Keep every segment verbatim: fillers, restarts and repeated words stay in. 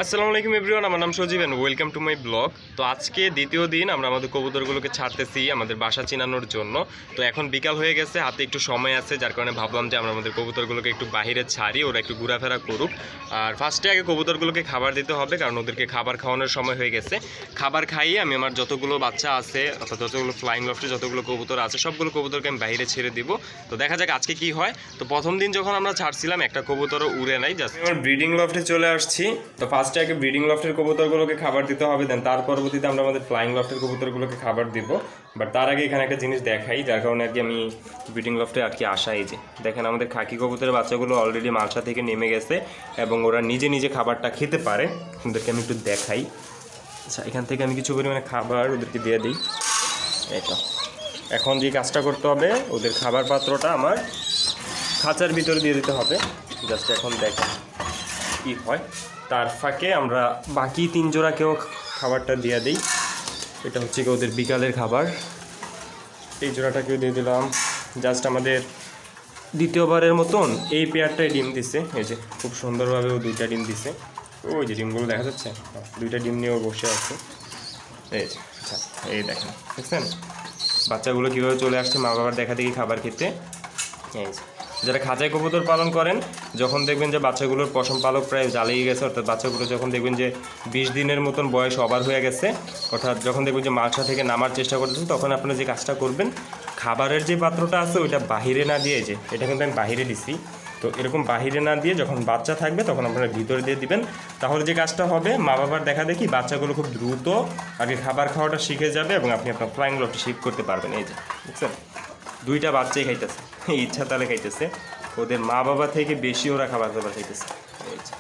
আসসালামু আলাইকুম এভরিওয়ান, আমার নাম Sajib and welcome to my blog. তো আজকে দ্বিতীয় দিন আমরা আমাদের কবুতরগুলোকে ছাড়তেছি আমাদের বাসা চিনানোর জন্য। তো এখন বিকাল হয়ে গেছে, হাতে একটু সময় আছে, যার কারণে ভাবলাম যে আমরা আমাদের কবুতরগুলোকে একটু বাইরে ছাড়ি, ওরা একটু ঘোরাফেরা করুক। আর ফার্স্টে আগে কবুতরগুলোকে খাবার দিতে হবে, কারণ ওদেরকে খাবার খাওয়ানোর সময় হয়ে গেছে। খাবার খাইয়ে আমি আমার যতগুলো বাচ্চা আছে অর্থাৎ যতগুলো ফ্লাইং লফটে যতগুলো কবুতর আছে সবগুলো কবুতরকে আমি বাইরে ছেড়ে দিব। তো দেখা যাক আজকে কি হয়। তো প্রথম দিন যখন আমরা ছাড়ছিলাম একটা কবুতরও উড়ে নাই, জাস্ট আমার ব্রিডিং লফটে চলে আসছি। তো ফার্স্টে আগে ব্রিডিং লফটের কবুতরগুলোকে খাবার দিতে হবে, দেন তার পরবর্তীতে আমরা আমাদের ফ্লাইং লফটের কবুতরগুলোকে খাবার দিব। বাট তার আগে এখানে একটা জিনিস দেখাই, যার কারণে আর কি আমি ব্রিডিং লফটে আর কি আসা। এই যে দেখেন আমাদের খাকি কবুতরের বাচ্চাগুলো অলরেডি মালসা থেকে নেমে গেছে এবং ওরা নিজে নিজে খাবারটা খেতে পারে। ওদেরকে আমি একটু দেখাই। আচ্ছা, এখান থেকে আমি কিছু পরিমাণে খাবার ওদেরকে দিয়ে দিই। এই তো এখন যে কাজটা করতে হবে, ওদের খাবার পাত্রটা আমার খাঁচার ভিতরে দিয়ে দিতে হবে। জাস্ট এখন দেখেন কী হয়। তার ফাঁকে আমরা বাকি তিন জোড়াকেও খাবারটা দিয়ে দিই। এটা হচ্ছে কি ওদের বিকালের খাবার। এই জোড়াটাকেও দিয়ে দিলাম। জাস্ট আমাদের দ্বিতীয়বারের মতন এই পেয়ারটাই ডিম দিছে। এই যে খুব সুন্দরভাবে ও দুইটা ডিম দিছে। ওই যে ডিমগুলো দেখা যাচ্ছে, দুইটা ডিম নিয়েও বসে আছে। এই যে আচ্ছা, এই দেখেন দেখছেন বাচ্চাগুলো কীভাবে চলে আসছে মা বাবার দেখা দেখি খাবার খেতে। এই যে যারা খাঁচায় কবুতর পালন করেন, যখন দেখবেন যে বাচ্চাগুলোর পশম পালক প্রায় জ্বালিয়ে গেছে, অর্থাৎ বাচ্চাগুলো যখন দেখবেন যে বিশ দিনের মতন বয়স ওভার হয়ে গেছে, অর্থাৎ যখন দেখবেন যে মালসা থেকে নামার চেষ্টা করতেছেন, তখন আপনারা যে কাজটা করবেন, খাবারের যে পাত্রটা আছে ওইটা বাহিরে না দিয়ে, যে এটা কিন্তু আমি বাহিরে দিছি, তো এরকম বাহিরে না দিয়ে যখন বাচ্চা থাকবে তখন আপনারা ভিতরে দিয়ে দিবেন। তাহলে যে কাজটা হবে, মা বাবার দেখা দেখি বাচ্চাগুলো খুব দ্রুত আগে খাবার খাওয়াটা শিখে যাবে এবং আপনি আপনার ফ্লাইং লফটে শিফট করতে পারবেন। এই যে বুঝছেন দুইটা বাচ্চাই খাইতেছে, ইচ্ছা তাহলে খাইতেছে, ওদের মা বাবা থেকে বেশি ওরা খাবার দাবার খাইতেছে। এই যে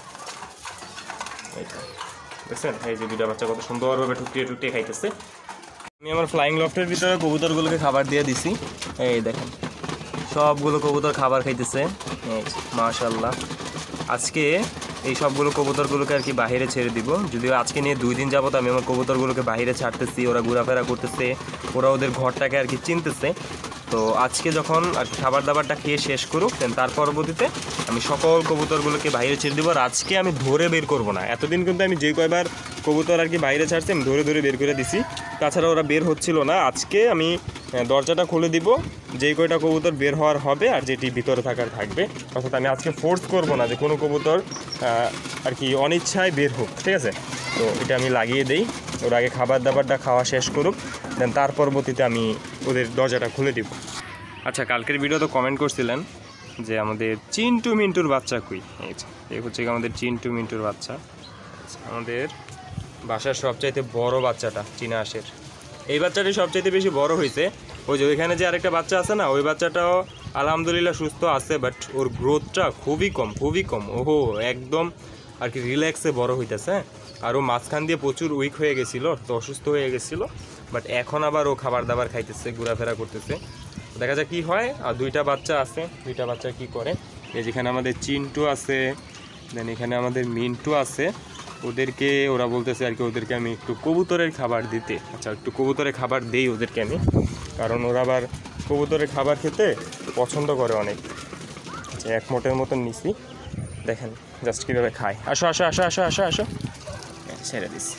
এইটা দেখছেন, এই যে দুইটা বাচ্চা কত সুন্দরভাবে টুকটিয়ে টুকটিয়ে খাইতেছে। আমি আমার ফ্লাইং লফটের ভিতরে কবুতরগুলোকে খাবার দিয়ে দিছি। এই দেখেন সবগুলো কবুতর খাবার খাইতেছে। এই মাশাআল্লাহ। আজকে এই সবগুলো কবুতরগুলোকে আর কি বাইরে ছেড়ে দিব। যদিও আজকে নিয়ে দুই দিন যাবত আমি আমার কবুতরগুলোকে বাইরে ছাড়তেছি, ওরা ঘোরাফেরা করতেছে, ওরা ওদের ঘরটাকে আর কি চিনতেছে। তো আজকে যখন আর কি খাবার দাবারটা খেয়ে শেষ করুক, দেন তার পরবর্তীতে আমি সকল কবুতরগুলোকে বাইরে ছেড়ে দেবো। আর আজকে আমি ধরে বের করব না। এতদিন কিন্তু আমি যে কয়বার কবুতর আর কি বাইরে ছাড়ছি আমি ধরে ধরে বের করে দিছি, তাছাড়া ওরা বের হচ্ছিল না। আজকে আমি দরজাটা খুলে দিব, যেই কয়টা কবুতর বের হওয়ার হবে আর যেটি ভিতরে থাকার থাকবে। অর্থাৎ আমি আজকে ফোর্স করব না যে কোনো কবুতর আর কি অনিচ্ছায় বের হোক, ঠিক আছে? তো এটা আমি লাগিয়ে দেই, ওরা আগে খাবার দাবারটা খাওয়া শেষ করুক, দেন তার পরবর্তীতে আমি ওদের দরজাটা খুলে দিব। আচ্ছা, কালকের ভিডিও তো কমেন্ট করছিলেন যে আমাদের চিন্টু মিন্টুর বাচ্চা কই। এই যে এই হচ্ছে আমাদের চিন্টু মিন্টুর বাচ্চা, আমাদের বাসার সবচাইতে বড় বাচ্চাটা চীনা হাঁসের। এই বাচ্চাটি সবচাইতে বেশি বড় হয়েছে। ওই যে ওইখানে যে আরেকটা বাচ্চা আছে না, ওই বাচ্চাটাও আলহামদুলিল্লাহ সুস্থ আছে, বাট ওর গ্রোথটা খুবই কম খুবই কম। ওহো একদম আর কি রিল্যাক্সে বড় হইতেছে। আর ও মাঝখান দিয়ে প্রচুর উইক হয়ে গেছিলো, তো অসুস্থ হয়ে গেছিলো, বাট এখন আবার ও খাবার দাবার খাইতেছে, ঘোরাফেরা করতেছে। দেখা যাক কী হয়। আর দুইটা বাচ্চা আছে, দুইটা বাচ্চা কি করে। এই যেখানে আমাদের চিন্টু আছে, দেন এখানে আমাদের মিন্টু আছে। ওদেরকে ওরা বলতেছে আর কি ওদেরকে আমি একটু কবুতরের খাবার দিতে। আচ্ছা, একটু কবুতরের খাবার দেই ওদেরকে আমি, কারণ ওরা আবার কবুতরের খাবার খেতে পছন্দ করে অনেক। আচ্ছা, এক মোটের মতন নিছি, দেখেন জাস্ট কীভাবে খায়। আসো আসো আসো আসো আসো আসো ছেড়ে দিছি।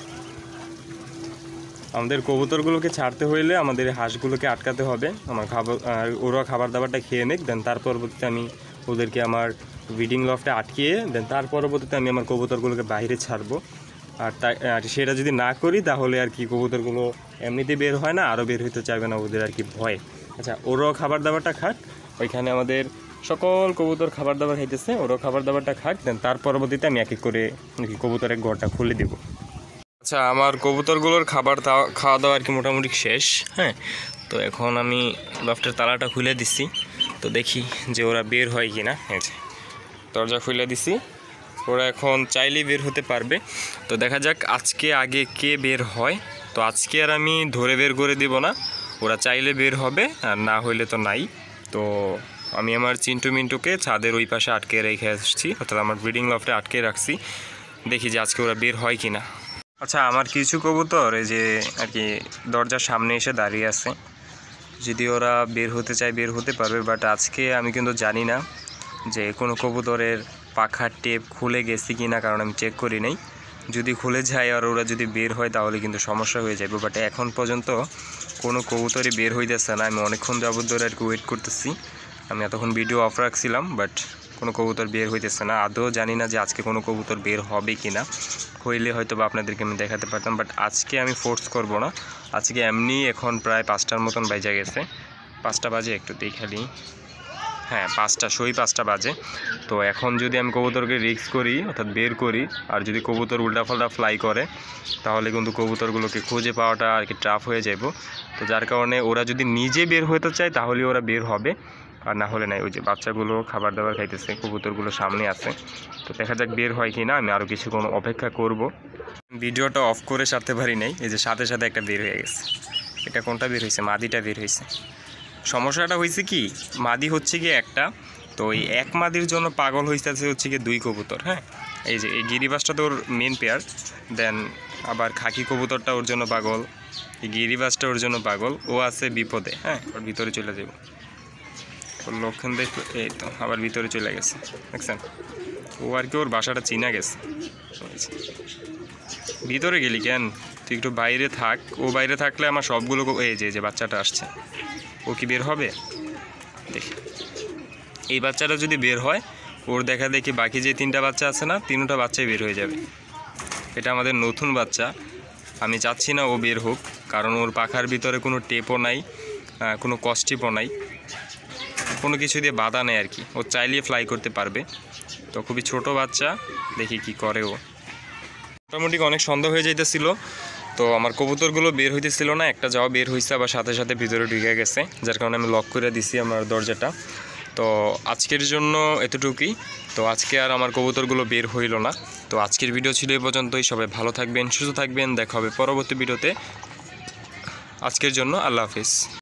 আমাদের কবুতরগুলোকে ছাড়তে হইলে আমাদের হাঁসগুলোকে আটকাতে হবে। আমার খাবার ওরা খাবার দাবারটা খেয়ে নিক, দেন তার পরবর্তীতে আমি ওদেরকে আমার ব্রিডিং লফটে আটকিয়ে দেন তার পরবর্তীতে আমি আমার কবুতরগুলোকে বাইরে ছাড়বো। আর তাই সেটা যদি না করি তাহলে আর কি কবুতরগুলো এমনিতে বের হয় না, আরও বের হইতে চাইবে না ওদের আর কি ভয়। আচ্ছা, ওরাও খাবার দাবারটা খাক। ওইখানে আমাদের সকল কবুতর খাবার দাবার খাইতেছে, ওরাও খাবার দাবারটা খাক, দেন তার পরবর্তীতে আমি এক এক করে কবুতরের ঘরটা খুলে দেবো। আচ্ছা, আমার কবুতরগুলোর খাবার খাওয়া দাওয়া আর কি মোটামুটি শেষ। হ্যাঁ, তো এখন আমি লফটের তালাটা খুলে দিছি, তো দেখি যে ওরা বের হয় কি না। এই যে দরজা খুলে দিছি, ওরা এখন চাইলেই বের হতে পারবে। তো দেখা যাক আজকে আগে কে বের হয়। তো আজকে আর আমি ধরে বের করে দিব না, ওরা চাইলে বের হবে আর না হইলে তো নাই। তো আমি আমার চিন্টু মিন্টুকে ছাদের ওই পাশে আটকে রেখে আসছি, অর্থাৎ আমার ব্রিডিং লফটে আটকে রাখছি। দেখি যে আজকে ওরা বের হয় কি না। আচ্ছা, আমার কিছু কবুতর এই যে আর কি দরজার সামনে এসে দাঁড়িয়ে আছে। যদি ওরা বের হতে চায় বের হতে পারবে, বাট আজকে আমি কিন্তু জানি না যে কোনো কবুতরের পাখার টেপ খুলে গেছে কি না, কারণ আমি চেক করি নাই। যদি খুলে যায় আর ওরা যদি বের হয় তাহলে কিন্তু সমস্যা হয়ে যাবে। বাট এখন পর্যন্ত কোনো কবুতরই বের হইতেছে না। আমি অনেকক্ষণ যাবত ধরে আর কি ওয়েট করতেছি। আমি এতক্ষণ ভিডিও অফ রাখছিলাম, বাট কোনো কবুতর বের হইতেছে না। আদৌ জানি না যে আজকে কোনো কবুতর বের হবে কি না। হইলে হয়তো বা আপনাদেরকে আমি দেখাতে পারতাম, বাট আজকে আমি ফোর্স করব না। আজকে এমনি এখন প্রায় পাঁচটার মতন বাজে গেছে, পাঁচটা বাজে একটু দেখালি, হ্যাঁ পাঁচটা সই পাঁচটা বাজে। তো এখন যদি আমি কবুতরকে রিস্ক করি অর্থাৎ বের করি, আর যদি কবুতর উল্টাপাল্টা ফ্লাই করে তাহলে কিন্তু কবুতরগুলোকে খুঁজে পাওয়াটা আর কি টাফ হয়ে যাব। তো যার কারণে ওরা যদি নিজে বের হতে চায় তাহলে ওরা বের হবে, আর না হলে নাই। ওই যে বাচ্চাগুলো খাবার দাবার খাইতেছে, কবুতরগুলো সামনে আছে। তো দেখা যাক বের হয় কি না। আমি আরও কিছুক্ষণ অপেক্ষা করব। ভিডিওটা অফ করে সারতে পারি নাই, এই যে সাথে সাথে একটা বের হয়ে গেছে। এটা কোনটা বের হয়েছে? মাদিটা বের হয়েছে। সমস্যাটা হয়েছে কি, মাদি হচ্ছে কি একটা, তো ওই এক মাদির জন্য পাগল হয়েছে হচ্ছে কি দুই কবুতর। হ্যাঁ, এই যে এই গিরিবাসটা তো ওর মেন পেয়ার, দেন আবার খাকি কবুতরটা ওর জন্য পাগল, এই গিরিবাসটা ওর জন্য পাগল। ও আছে বিপদে, হ্যাঁ ওর ভিতরে চলে যাব। ওর লক্ষণ দেখলো, এই তো আবার ভিতরে চলে গেছে, দেখছেন? ও আর কি ওর বাসাটা চিনা গেছে। ভিতরে গেলি কেন? তুই একটু বাইরে থাক। ও বাইরে থাকলে আমার সবগুলো, এই যে যে বাচ্চাটা আসছে, ও কি বের হবে? দেখি এই বাচ্চাটা যদি বের হয়, ওর দেখা দেখি বাকি যে তিনটা বাচ্চা আছে না, তিনটা বাচ্চাই বের হয়ে যাবে। এটা আমাদের নতুন বাচ্চা। আমি চাচ্ছি না ও বের হোক, কারণ ওর পাখার ভিতরে কোনো টেপও নাই, কোনো কস্টিপও নাই, কোনো কিছু দিয়ে বাধা নেই আর কি। ও চাইলে ফ্লাই করতে পারবে। তো খুবই ছোট বাচ্চা, দেখি কি করে ও। মোটামুটি অনেক সন্দেহ হয়ে যাইতেছিল, তো আমার কবুতরগুলো বের হইতেছিল না। একটা যাওয়া বের হয়েছে, আবার সাথে সাথে ভিতরে ঢুকে গেছে, যার কারণে আমি লক করে দিছি আমার দরজাটা। তো আজকের জন্য এতটুকুই। তো আজকে আর আমার কবুতরগুলো বের হইল না। তো আজকের ভিডিও ছিল এই পর্যন্তই। সবাই ভালো থাকবেন, সুস্থ থাকবেন। দেখা হবে পরবর্তী ভিডিওতে। আজকের জন্য আল্লাহ হাফিজ।